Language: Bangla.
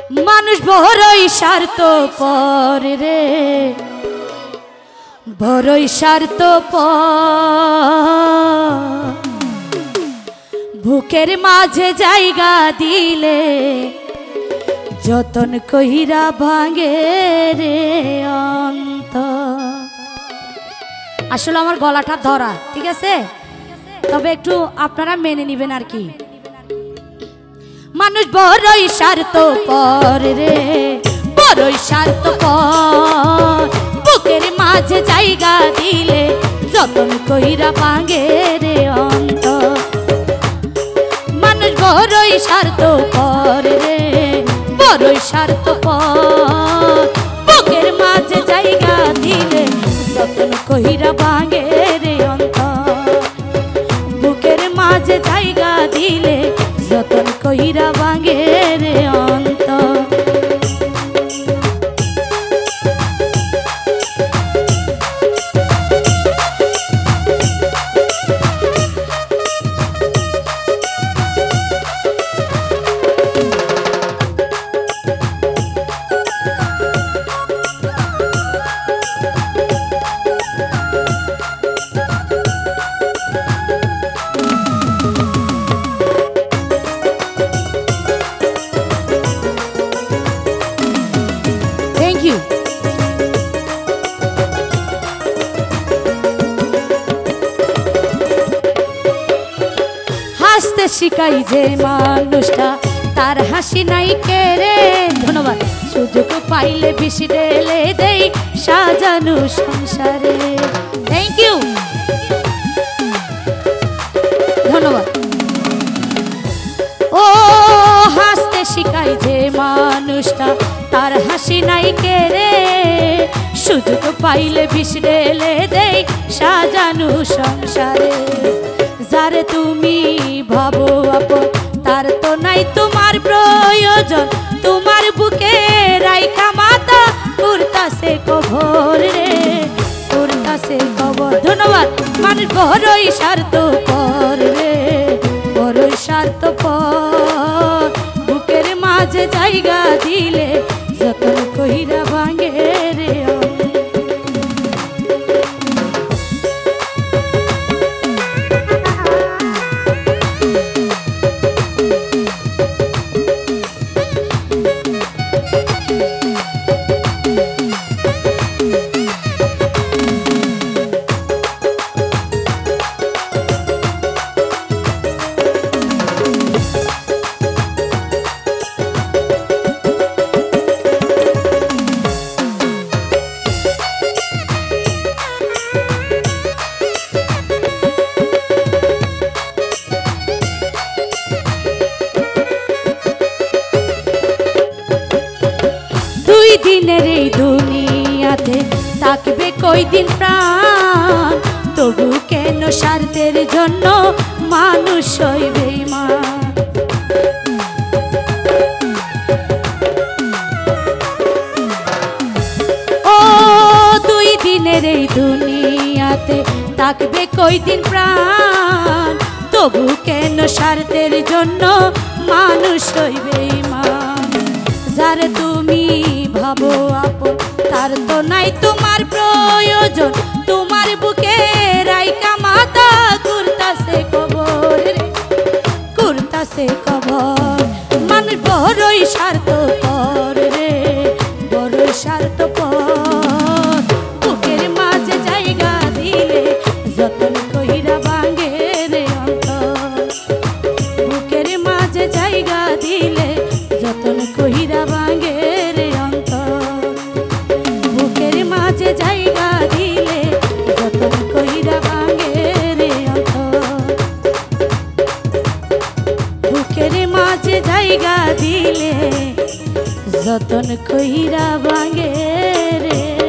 মানুষ বড়ই স্বার্থপর রে, বড়ই স্বার্থপর। বুকের মাঝে জায়গা দিলে যতন কইরা ভাঙে রে অন্তর। আসলে আমার গলাটা ধরা, ঠিক আছে, তবে একটু আপনারা মেনে নিবেন আর কি। মানুষ বড়ই স্বার্থপর রে, বড়ই স্বার্থপর। বুকের মাঝে জায়গা দিলে যতন কইরা ভাঙে রে অন্তর। মানুষ বড়ই স্বার্থপর রে, বড়ই স্বার্থপর। বুকের মাঝে জায়গা দিলে যতন কইরা ভাঙে রে অন্তর। বুকের মাঝে জায়গা দিলে যতন কইরা ভাঙে রে অন্তর। হাসতে শিখাই যে মানুষটা তার হাসি নাই কেড়ে। ধন্যবাদ। সুযোগ পাইলে বেশি ঢেলে দেই সাজানো সংসারে। থ্যাংক ইউ, ধন্যবাদ। ও হাসতে শিখাই যে মানুষটা তার হাসি নাই কেড়ে। সুযোগ পাইলে বিষ ঢেলে দেই সাজানো সংসারে। যারে তুমি ভাবো আপন তার তো নাই তোমার প্রয়োজন। তোমার বুকে রাইখা মাথা করতাছে কবর রে, করতাছে কবর। ধন্যবাদ। মানুষ বড়ই স্বার্থপর রে, বড়ই স্বার্থপর। বুকের মাঝে জায়গা দিলে যতন কইরা ভাঙে রে। দিনের এই দুনিয়াতে থাকবে কয়দিন প্রাণ। তবু কেন স্বার্থের জন্য মানুষ হইবে বেঈমান। ও দুই দিনের এই দুনিয়াতে থাকবে কয়দিন প্রাণ। তবু কেন স্বার্থের জন্য মানুষ হইবে বেঈমান। যারে তুমি ভাবো আপন তার তো নাই তোমার প্রয়োজন। তোমার বুকে রাইখা মাথা করতাছে কবর রে, করতাছে কবর। মানুষ বড়ই স্বার্থপর রে, বড়ই স্বার্থপর। বুকের মাঝে জায়গা দিলে যতন কইরা ভাঙে রে অন্তর। বুকের মাঝে জায়গা দিলে যতন কইরা ভাঙে রে অন্তর। বুকের মাঝে জায়গা দিলে যতন কইরা ভাঙে রে অন্তর। বুকের মাঝে জায়গা দিলে যতন কইরা ভাঙে রে।